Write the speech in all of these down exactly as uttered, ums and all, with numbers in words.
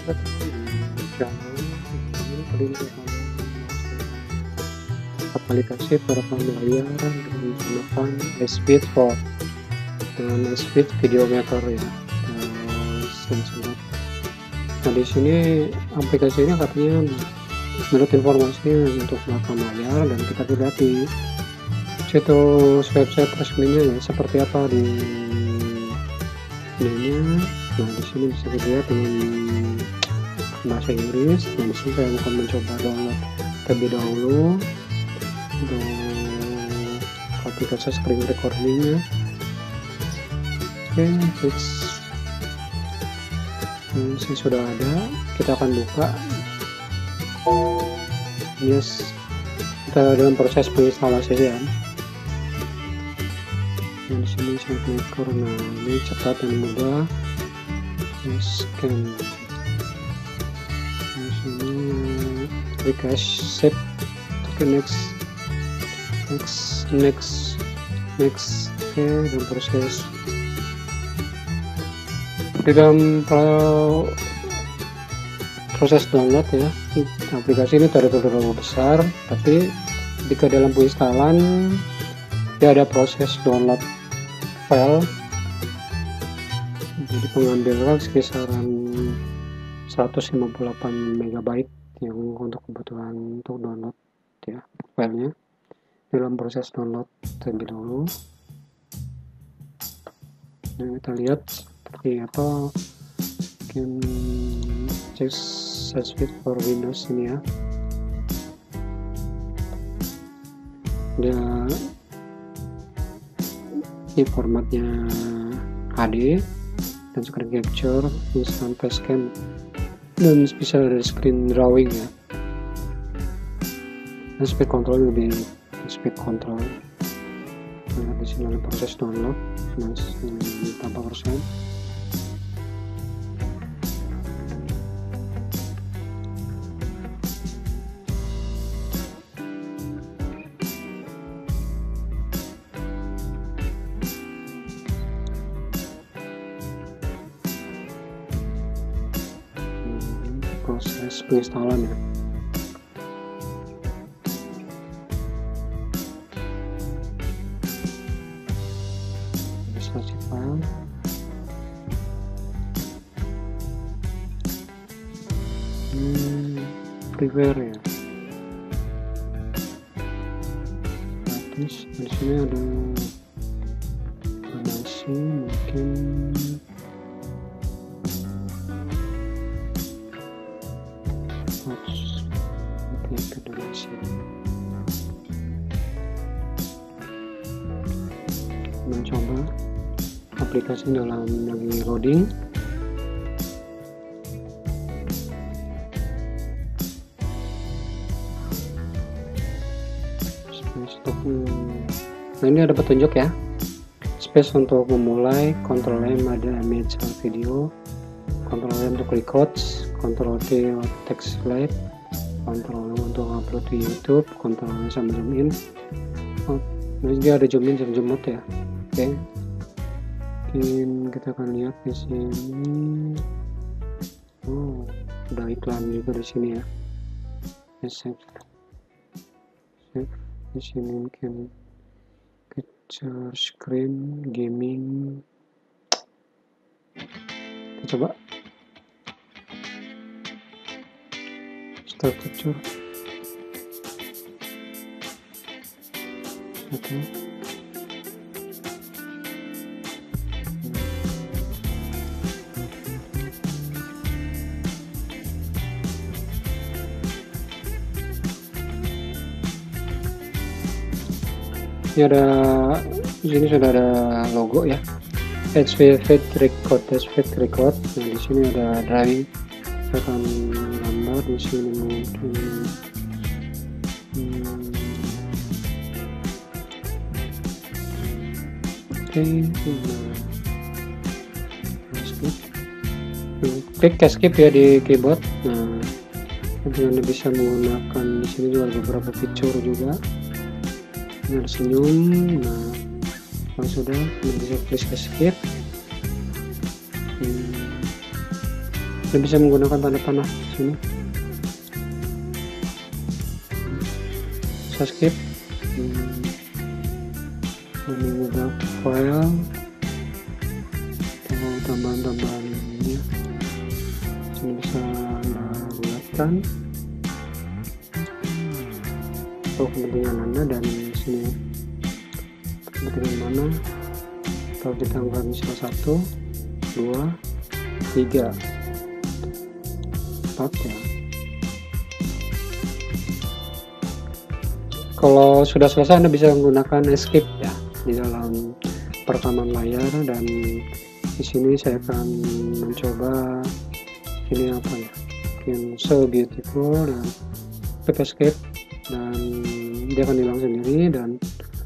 aplikasi perekam layar dengan menggunakan iSpeed for dengan iSpeed Video Maker ya. Nah di sini aplikasi ini katanya menurut informasinya untuk merekam layar, dan kita lihat di situs website resminya ya seperti apa di ininya. Nah di sini bisa dilihat dengan bahasa Inggris, dan di sini saya akan mencoba download terlebih dahulu untuk aplikasi screen recordingnya. Oke, okay, fix. Ini sudah ada, kita akan buka. Yes, kita dalam proses penginstalasian. Dan di sini saya klik karena ini cepat dan mudah. Scan. Di sini request save. Oke, next, next, next, next. Oke, dan proses. Di dalam proses download ya, aplikasi ini tidak terlalu besar, tapi ketika dalam penginstalan dia ada proses download file, jadi pengambilan sekisaran seratus lima puluh delapan megabyte yang untuk kebutuhan untuk download ya filenya. Dalam proses download terlebih dahulu, nah, kita lihat seperti apa game iSpeed for Windows ini ya. Dia ini formatnya H D dan screen capture, instant facecam, dan bisa dari screen drawing ya. Dan speed control lebih speed control. Nah, di sini ada proses download masih tanpa persen. Proses penginstalan ya. Installasi file. Hmm, freeware ya. Gratis. Di sini ada donasi mungkin. Mencoba aplikasi dalam lagi loading. Space untuk, nah ini ada petunjuk ya. Space untuk memulai, Ctrl M ada image video, Ctrl M untuk records, Ctrl T text slide, Ctrl M untuk upload di YouTube, Ctrl M sama zoom in. Oh, ini dia ada zoom in dan zoom out ya. Oke, okay. Kita akan lihat di sini. Oh, ada iklan juga di sini ya. Save, save. Di sini mungkin capture screen, gaming. Kita coba. Start capture. Oke. Okay. Ini ada, di sini sudah ada logo ya, iSpeed Record, iSpeed Record. Nah di sini ada drawing, saya akan gambar di sini mungkin. Hmm. Oke, okay. Nah, klik escape ya di keyboard. Nah, Anda bisa menggunakan di sini juga beberapa fitur juga. Ini ada senyum. Nah, kalau sudah, Anda bisa klik escape. Hmm. Anda bisa menggunakan tanda panah di sini. Saya skip. Hmm. Ini juga file atau tambahan-tambahan ini. Sini bisa Anda buatkan untuk kepentingan Anda, dan sini kepentingan mana. Kalau kita angkat misalnya satu, dua, tiga, empat ya. Kalau sudah selesai Anda bisa menggunakan escape ya di dalam perekaman layar, dan di sini saya akan mencoba ini apa ya, bikin so beautiful dan klik escape dan dia akan hilang sendiri. Dan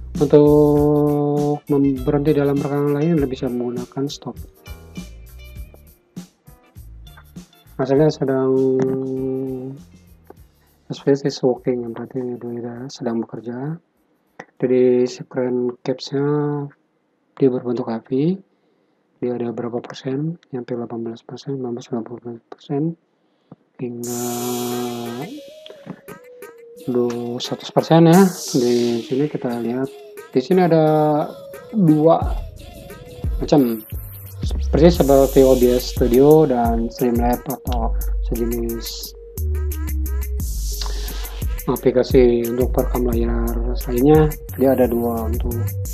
untuk berhenti dalam rekaman lain Anda bisa menggunakan stop. Hasilnya sedang S V S is working, berarti dia sedang bekerja. Jadi screen capsnya dia berbentuk H V, dia ada berapa persen, sampai delapan belas persen, sembilan belas, sembilan puluh persen hingga seratus persen ya. Di sini kita lihat, di sini ada dua macam, persis seperti O B S Studio dan Streamlabs atau sejenis aplikasi untuk perekam layar lainnya. Dia ada dua, untuk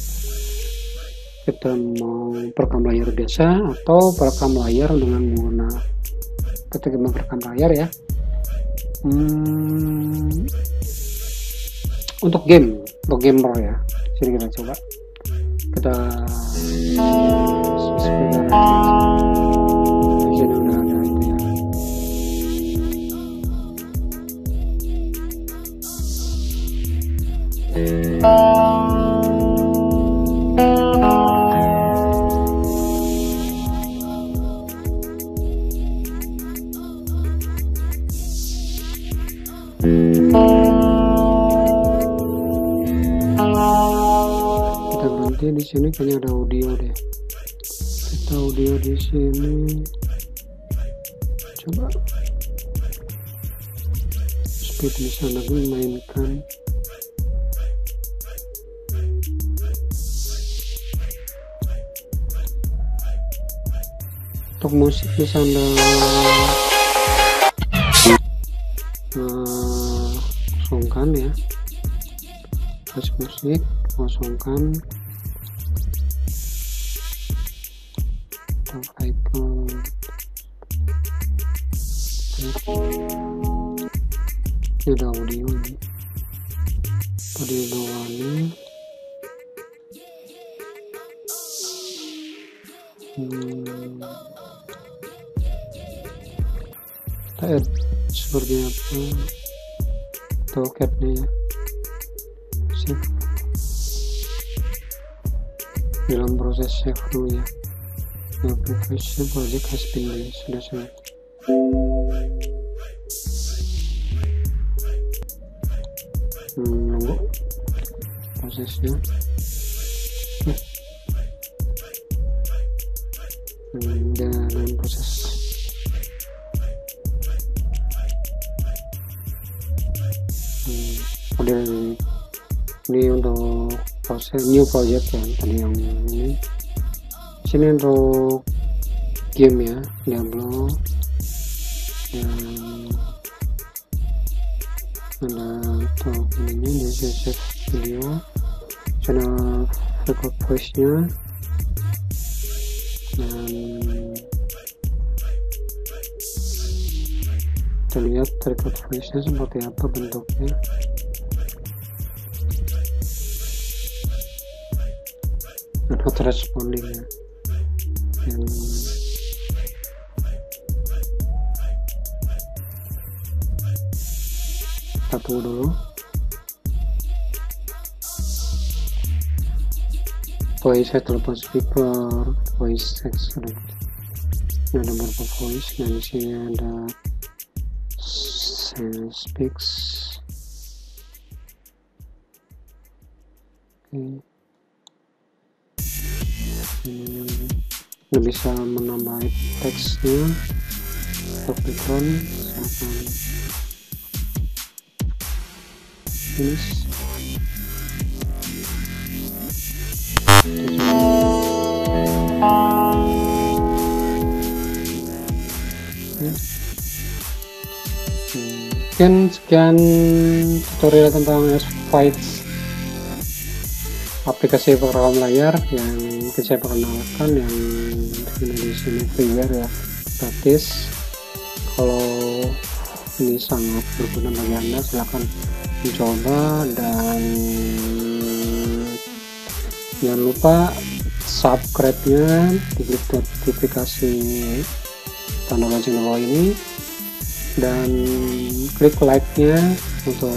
kita mau perekam layar biasa atau perekam layar dengan menggunakan ketika merekam layar ya. Hmm, untuk game, untuk gamer ya. Sini kita coba. Kita sepeda. Sini udah ada itu ya. Kita ganti di sini, kayaknya ada audio deh. Kita audio di sini, coba speed bisa lagi mainkan. Untuk musik bisa Anda uh, kosongkan ya, terus musik kosongkan, untuk icon ini ada audio nih, audio bawahnya. Hmm. Kita add seperti apa atau capnya ya, save, dalam proses save dulu ya. Your previous project has been done. Sudah sudah hmm, nunggu prosesnya. Hmm, dalam proses hmm, model ini untuk proses new project ya, tadi yang ini. Sini untuk game ya, Diablo, dan ada untuk ininya di save video, channel record voice nya, dan kita lihat record voice nya seperti apa bentuknya. Dan hot responding ya, dan kita tunggu dulu. Voice telepon speaker, voice text, ini ada beberapa voice, dan di sini ada speaks. Oke. Ini bisa menambah teksnya, untuk background saya akan finish. Mungkin sekian tutorial tentang S-Fights, aplikasi perekam layar yang mungkin saya perkenalkan, yang di sini freeware ya, gratis. Kalau ini sangat berguna bagi Anda, silahkan mencoba, dan jangan lupa subscribe-nya, diklik notifikasi tanda lonceng di bawah ini, dan klik like-nya untuk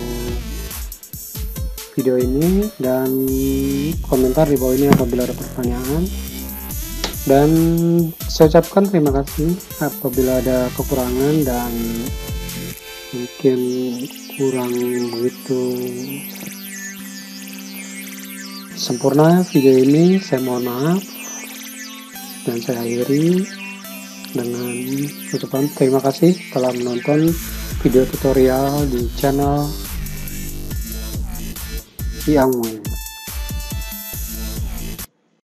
video ini, dan komentar di bawah ini apabila ada pertanyaan. Dan saya ucapkan terima kasih apabila ada kekurangan dan mungkin kurang begitu sempurna video ini, saya mohon maaf, dan saya akhiri dengan ucapan terima kasih telah menonton video tutorial di channel Yang Wei.